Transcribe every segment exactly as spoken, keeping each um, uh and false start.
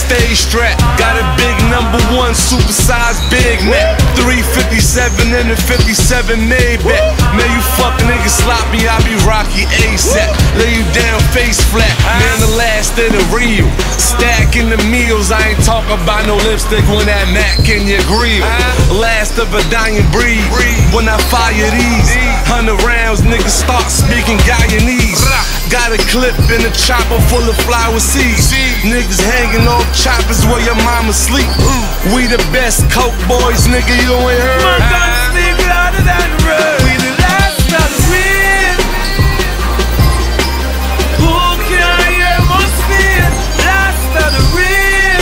stay strapped. Got a big number one supersized big neck. three fifty-seven in the fifty-seven Maybach. Man, you fuck niggas sloppy, I be Rocky ASAP. Lay you down face flat, man, the last of the real. Stacking the meals, I ain't talk about no lipstick when that Mac in your grill. Last of a dying breed, when I fire these hundred rounds, niggas start speaking Guyanese. Got a clip in a chopper full of flower seeds. Niggas hanging off choppers where your mama sleep. We the best coke boys, nigga, you ain't heard. My guns speak louder than words. We the last of the real. Who can hear must feel last of the real.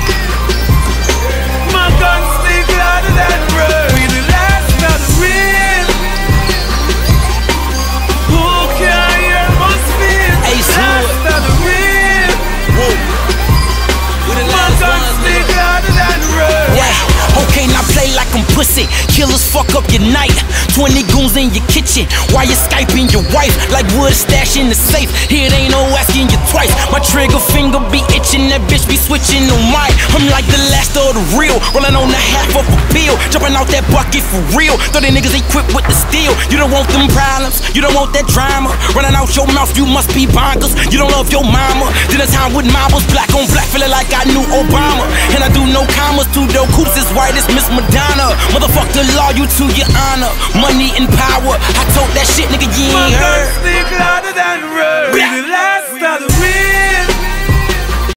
My guns speak louder than words. We the last of the real. Who can hear must feel last of the real. We the My last guns ones, speak nigga. louder than words. Yeah, okay, now play like I'm pussy. Killers fuck up your night. Twenty goons in your kitchen while you Skyping your wife. Like wood stash in the safe. Here it ain't no asking you twice. My trigger finger be itching, that bitch be switching on mine. I'm like the last of the real, rolling on the half of a pill, jumping out that bucket for real. thirty niggas equipped with the steel. You don't want them problems, you don't want that drama. Running out your mouth, you must be bonkers. You don't love your mama. Dinner time with marbles, black on black, feeling like I knew Obama. And I do no commas, two dope coops as white as Miss Madonna. Motherfuck the law, you to your honor. Money and power, I told that shit, nigga, you My ain't guns heard. speak louder